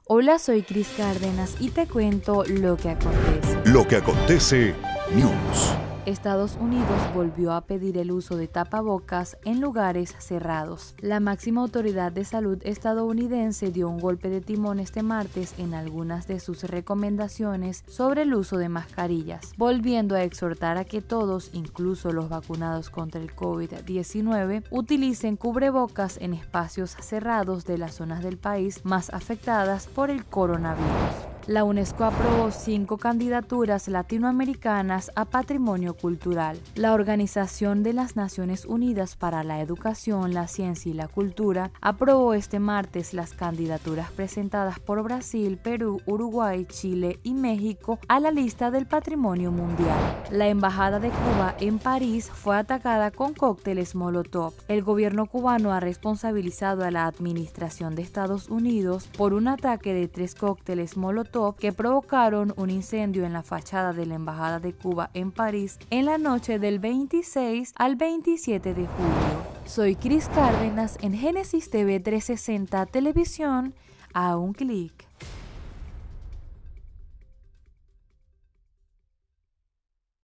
Hola, soy Cris Cárdenas y te cuento lo que acontece. Lo que acontece, News. Estados Unidos volvió a pedir el uso de tapabocas en lugares cerrados. La máxima autoridad de salud estadounidense dio un golpe de timón este martes en algunas de sus recomendaciones sobre el uso de mascarillas, volviendo a exhortar a que todos, incluso los vacunados contra el COVID-19, utilicen cubrebocas en espacios cerrados de las zonas del país más afectadas por el coronavirus. La UNESCO aprobó 5 candidaturas latinoamericanas a patrimonio cultural. La Organización de las Naciones Unidas para la Educación, la Ciencia y la Cultura aprobó este martes las candidaturas presentadas por Brasil, Perú, Uruguay, Chile y México a la lista del patrimonio mundial. La Embajada de Cuba en París fue atacada con cócteles Molotov. El gobierno cubano ha responsabilizado a la administración de Estados Unidos por un ataque de 3 cócteles Molotov que provocaron un incendio en la fachada de la Embajada de Cuba en París en la noche del 26 al 27 de julio. Soy Cris Cárdenas en Génesis TV 360 Televisión a un clic.